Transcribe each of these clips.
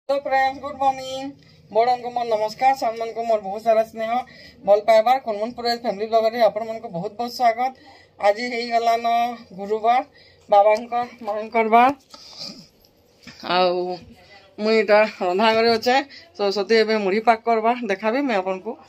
Hello friends, good morning. बड़न को मोर नमस्कार, सान मन को मोर बहुत सारा स्नेह भल पाइबार कुनमुनपुर फैमिली ब्लॉगर रे आपण मन को बहुत बहुत स्वागत। आज हे गला न गुरुवार बाबांकर मांकर बार आउ मुईटा रंधा करे अच्छे सरस्वती एवं मुढ़ी पाक करवा देखाबी मैं आपन को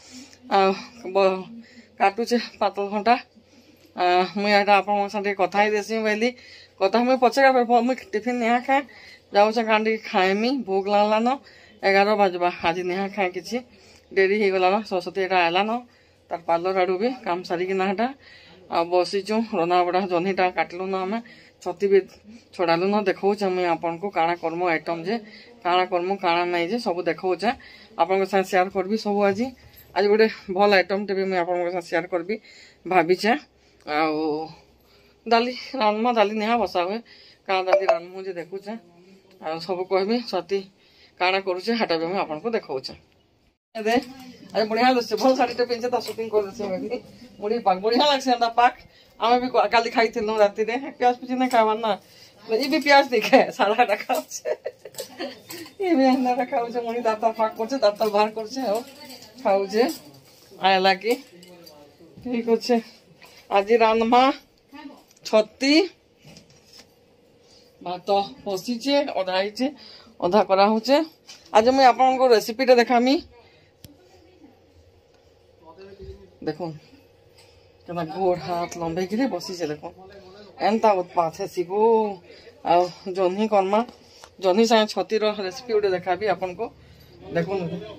काटुचे पातल घंटा मुई एटा आपन साथे कथा ही देसी बोली कथा मुई पछे मुई टिफिन निहा खाए जाऊे कहाँ टे खाएमी भोग लान 11 बजवा आज निहा खाए कि डेरी हो गलान सरस्वती एटा आलान तार पार्लर आड़ू भी काम सारिकिना हेटा आ बसीचु रंधा बड़ा जह्नीटा काटलु न आम छती भी छड़ालु न देखा मुझे आपन को काଣା कर्म आइटम जे काଣା कर्म काଣା नाई जे सब देखा आपन साथ शेयर करबी सब आज आज गोटे भल आइटम टे भी मुझे आपन साथ शेयर करबी भावीचे दाली रान्मा दाली निहा बसा हुए काଣା दाली रान्मु जे देखुचे आ सब कहबी सती काଣା करूचे हाटा भी मुझे आपन को देखा दे आज बढ़िया लगे भल शाढ़ी पिंचे सुटिंग कर मुड़ी पाक बढ़िया लगे पाक आम भी काली खाई राति प्याज पिज नहीं खाबार ना ये भी प्याज नहीं खाए सारा रखा ये भी अंडा खाऊे मुड़ी दाता फाक कर दाता बाहर कर खाऊे आयला कि ठीक अच्छे आज रान्मा छती भात बसीचे अधा होचे अधा करा होचे आज मुझे आपन रेसिपीटा देखामी देखो केना गोड़ हाथ लंबे गिरे बसी से देखो एंता उत्पात है सिगो आ जह्नी करमा जह्नी सागे छतीर रेसिपी गोटे देखाबी आपन को देखो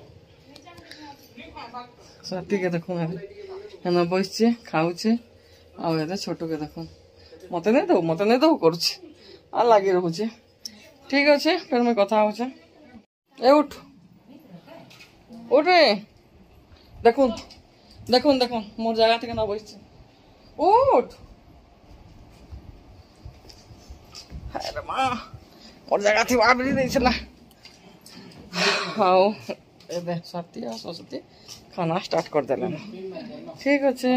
साथी के देखो एना बसचे खाऊचे आ छोटू के देखो मते नहीं दो करुचे आ लगी रोचे ठीक अच्छे फिर मैं कथा होचे ए उठ उठ रे देखुन देखुन देखुन मोर जगह थे ना बस उठ अरे माँ मोर जगह थी बाबरी नहीं चला हाँ ए सती सरस्वती खाना स्टार्ट कर देला ठीक अच्छे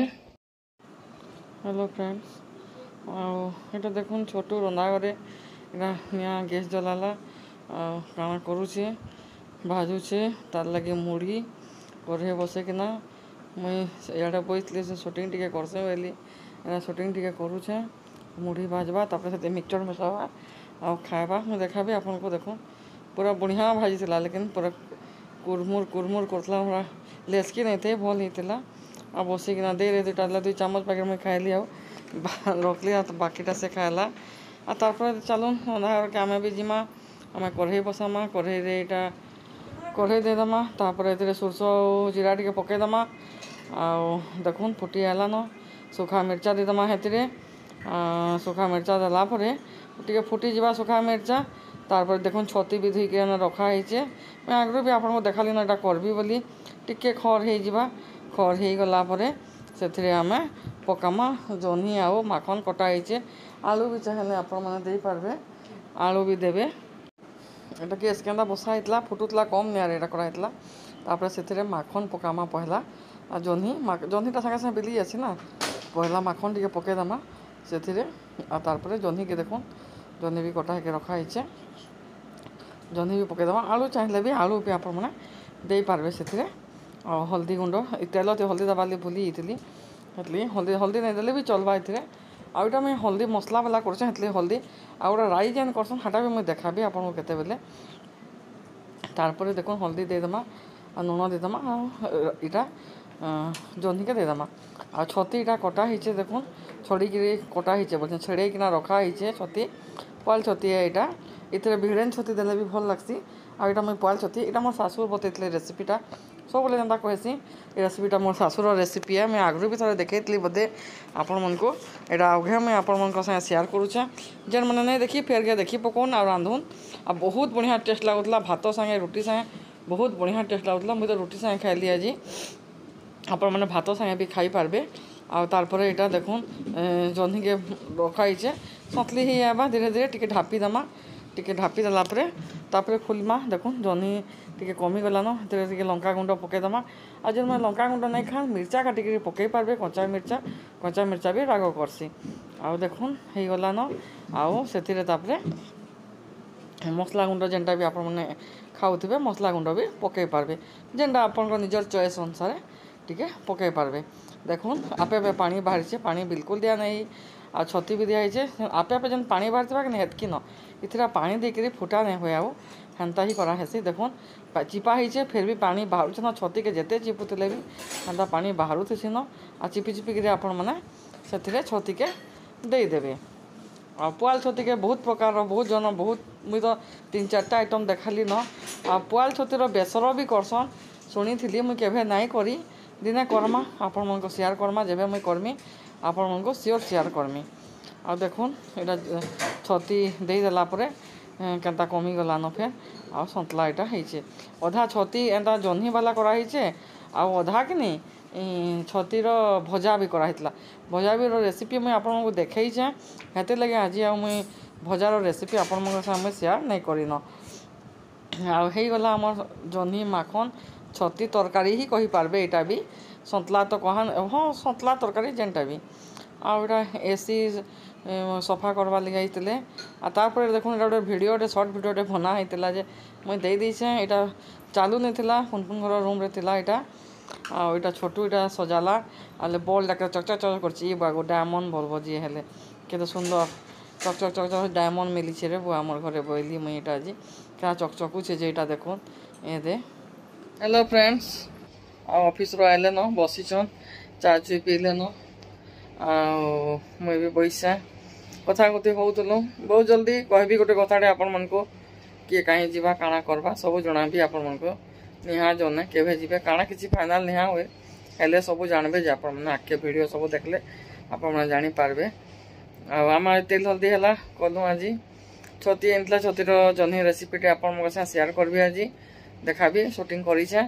हेलो फ्रेंड्स आटा देखुन छोटू रंधा घरे निया गैस जलाला काଣା करुचे भाजुचे तार लगे मुढ़ी कढ़े बसेकिना मुई इे बैठली से सुटिंग टी करसे बोली सुटिंग टी करुचे मुढ़ी भाजवा तापर से मिक्सचर मिसावा आ खावा मुझे देखा आपन को देखो पूरा बढ़िया भाजी थी लेकिन पूरा कुरमुर कुरमुर करता पूरा लेसकी नहीं थे भल होता आ बसिकिना दे रहे दुटा 2 चामच पैकेट में खाइली आ रखली तो बाकीटा से खाएला आ तापर चलो रंधा घर के आम भी जिमा आम कढ़ई बसामा कढ़ई रे कढ़ई देदमा तापर ए सोरस जीरा टे पकईदमा आ देखुन फुटी आला न सुखा मिर्चा देदमा हेतिरे सुखा मिर्चा देला टे फुटी जा सुखा मिर्चा तापर देखुन छती भी धुईक रखाई मैं आगु भी आपको देखाली ना करबी बोली टिके खर हो गला से आम पकामा जह्नी आउ माखन कटाई आलू भी चाहिए आपण मैंने पारे आलू भी देवे एटा गैस केंदा बसा होता फुटुला कम निआरे कराइला तापर से माखन पकामा पहला आ जह्नीटा सागे सागे बिली जासी ना पहला माखन टे पकईदमा से तारपर जह्नी के देखो जह्नी भी कटा होकर रखाई जह्नी भी पकईदमा आलू चाहिए भी आलू भी आपण मैंने दे पारे से हल्दी गुंड तेल हल्दी दबाली भूली जाती हल्दी नहीं देले भी चलवा ये आउटा मैं हल्दी मसला वाला करते हल्दी आउटा राई जेन करसन हाटा भी मुझे देखाबी आपको केते बेले तारपर देखो हल्दी देदमा आ लुण देदमा इटा जह्नी के देदमा आ छती इटा कटा होचे देखुन छड़ीक कटा होचे बोलते छेड़ेकिना रखा होचे छती पाल छती है यहाँ इतने भिड़ेन छती देले भी भल लगसी आटा मुझे पाल छती यहाँ मोर सासुर बतई रेसिपीटा सब बोले जेनता कहसी ये रेसिपीटा मोर सासुर रेसिपी है मैं आगु भी थोड़े देखी बोधे आपण मन को यहाँ आगे मैं आपण मन शेयर करुचे जेन मैंने नहीं देखी फेर गए देखी पकौन आ रांधुन आ बहुत बढ़िया टेस्ट लगुला भात संगे रोटी संगे बहुत बढ़िया टेस्ट लगुला मुझे तो रोटी संगे खाइली आज आपण मैंने भात संगे भी खाई पार्बे आ तारपर यहाँ देखुन जह्नी के रखाई सतली ही आवा धीरे धीरे टिके ढापी दमा टिके ढापी देलापर तापर खोलमा देखुन जह्नी टिके कमी गलान टे लंका गुंड पकईदमा आ जो मैं लंका गुंड नहीं खा मिर्चा काटिक पकई पारे कच्चा मिर्चा भी राग करसी आ देखुन हो गलान आउ से मसला गुंड जेनटा भी आपण मैंने खाऊे मसला गुंड भी पकई पार्बे जेनटा आपण निजर चॉइस अनुसार टिके पकई पार्बे। देखुन आपे आपे पानी बाहरी पानी बिल्कुल दिया नहीं आ छती भी दिखाई आपे आपे जेन पानी बाहर कि हेतकी न इतना पानी देकर फुटा नहीं हुए आउ हेन्ता ही कराहेसी। देखुन चिपा होइछे फिर भी पानी बाहर न छती के जेते चिपुले भी हेन्ता पानी बाहर थे न आ चिपी चिपिक आपण मैंने से छती के देदेवे। आ पुआल छती के बहुत प्रकार बहुत जन बहुत मुई तो 3-4टा आइटम देखाली न आ पुआल छतीर बेसर भी करसन शुणी थी मुई केभे नाई करी दिने करमा आपण मन को शेयर करमा जेबे मुई करमी आपण मन को सियोर शेयर करमी। आ देखुन एटा छती दे देला परे केनता कमी गला न फेर आ सन्तला एटा heiছে अधा छती एंता जन्ही वाला करा heiছে आ अधा कि नहीं छतीर भजा भी कराइला भजा भी रेसिपी मुई आपण को देखैछे हेते लगे आज आ मुई भजार रेसिपी आपण मन सामने शेयर नहीं करिन आ हेई गला हमर जन्ही माखन छती तरकारी ही कहि पारबे एटा भी सन्तला तो कहन हाँ सन्तला तरकारी जेनटा भी आटा एसी सफा करवा लगे आइते आपर देखुन गोटे भिडियोटे सर्ट भिडियोटे बना होता जे मुझे दे देछे यहाँ चालू नहीं थिला पुनपुन घर रूम रे थिला यहाँ आटा छोटू यहाँ सजाला आले बॉल डाक चकचक चक कर डायमंड बोलबो जी हेले केते सुंदर चकचक चकचक डायमंड मिली रे बुआ मोर घरे बोली मुई यहाँ आज क्या चकचकुचे जे यहाँ देखुन ए दे। हेलो फ्रेंड्स ऑफिस रो आइले न बसीचन चा चुई पीले न मुई भी बैसा कथा कथि होतलु बहुत जल्दी कहबी गोटे कथाटे आपण मन को किए कहीं जीवा काना करबा सब जना भी आपण मन को निहा जने केभे जीवे काना किछि फाइनल निहा हुए हेले सब जानबे जे आपण मन आके वीडियो सब देखले आपण मन जानि पारबे। आम तेल हल्दी हला कलु आज छती एंतला छतीर जन्ही रेसिपीटे आपण मन से शेयर करबी आज देखाबी शूटिंग करिछे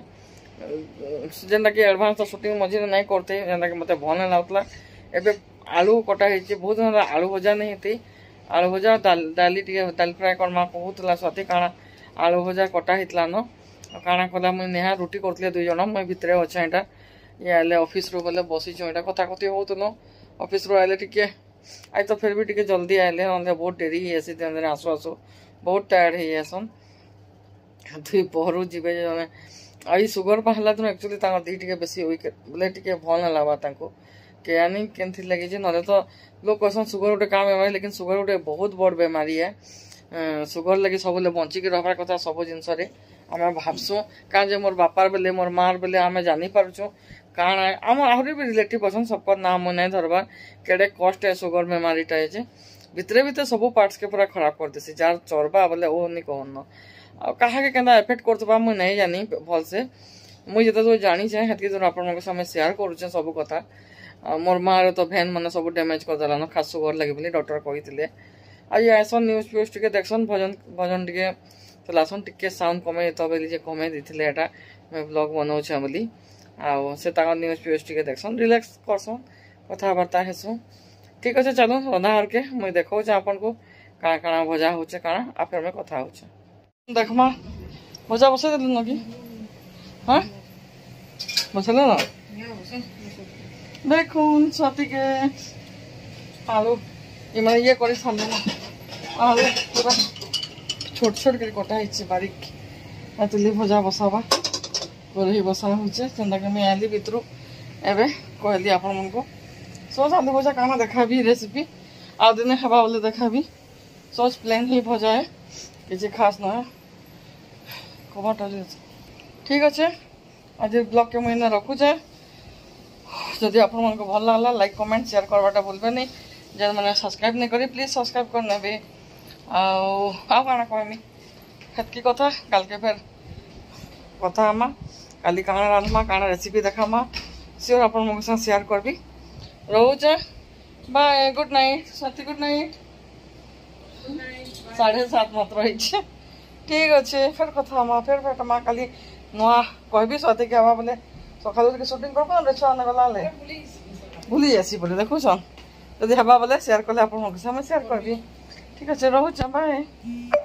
जेनटा कि एडवांस तो शूटिंग मझे नहीं करते जेनटा कि मते भल लागला एबे आलू कटा है बहुत दिन आलू भजा नहीं थी आलू भजा दाली दाल फ्राए करमा कहूला सती काଣା आलू भजा कटा होता न काଣା कला मुझे नेहा रुटी करते 2 जन मुझे भितर अच्छे यहाँ ये आए ऑफिस रू बोले बसीच यहाँ कथा कथि होतु ऑफिस रू आए टे आज तो फिर भी टे जल्दी आए ना बहुत डेरी होसी दिन दिन आसु आसु बहुत टायर्ड हो जासन दुई पहरू जी जमे आई सुगर बाहला दिन एक्चुअली दी टे बेसी वीक बोले टे भल ना लगा केयानी केमती लगे ना तो लोग कहसन सुगर गोटे काम बेमारी लेकिन सुगर गोटे बहुत बड़ बेमारी है सुगर लगे सब बंचिक रहार कथा सब जिनस आम भावसु क्या मोर बापार बेले मोर मार बेले आम जानी पार्छुँ काण आम आहरी भी रिलेटिव अच्छा सबका नाम मुझे नहीं धरबार केड़े कष्ट है सुगर बेमारीटा है भितरे भितर सब पार्ट्स के पूरा खराब कर देसी जार चरबा बोले ओ नहीं कहन कहा के केंदा एफेक्ट करतबा मुझे नहीं जानी भलसे मुझे जो जानी है हेतकी जो आपण सामने शेयर करुचे सब कथा मोर मार तो भैन मैंने सब डैमेज करदेला न खास सुगर लगे बोली डॉक्टर कही आज आसन न्यूज फ्यूज टे देखसन भजन भजन टे चलासन टे साउंड कमे तो बोली कमे देते यहाँ मैं ब्लॉग बनाऊे बोली से न्यूज फ्यूज टे देखसन रिलैक्स करसन कथबार्ता हेसु ठीक अच्छे चलो रंधा हर के मुझे देखा आपन को काଣା काଣା भजा होचे काଣା आ फिर में कथा होचे देखमा भजा बसे देलु न कि हां बसले ना देखुन छती के आलू ये ये कर सामने आलू पूरा छोट छोट कर कटा है बारीक तुली भजा बसाबा कढ़ी बसा होचे सेंदा के मैं आली भितर एबे कहली आपण मन को सोच आलू भजा काना देखाबी रेसिपी आ दिने खाबा बोले देखाबी सोच प्लेन ही भजा है किसी खास ना कबाटा ठीक अच्छे आज ब्लॉग के मुझे रखुचे जदि आप भल लगला लाइक कमेंट शेयर करवाटा भूलबे नहीं जन मैंने सब्सक्राइब नहीं करी प्लीज सब्सक्राइब कर नेबे आउ काना कहमी हेतकी कथा काल के फिर कथा आमा काली काना रांधमा काना रेसिपी देखामा सियोर आपण मो साथ शेयर करबी रोचे बाय गुड नाइट साथी गुड नाइट 7:30 मात्र होइछे ठीक अच्छे फिर कथा आमा फिर भेटमा काली नुआ कहबी साथी के आवा बोले सकाल के शूटिंग कर छुआ गला भूली जासी बोले देखो जब हवा बोले शेयर कले आप शेयर करबी ठीक अच्छे रोचे बाय।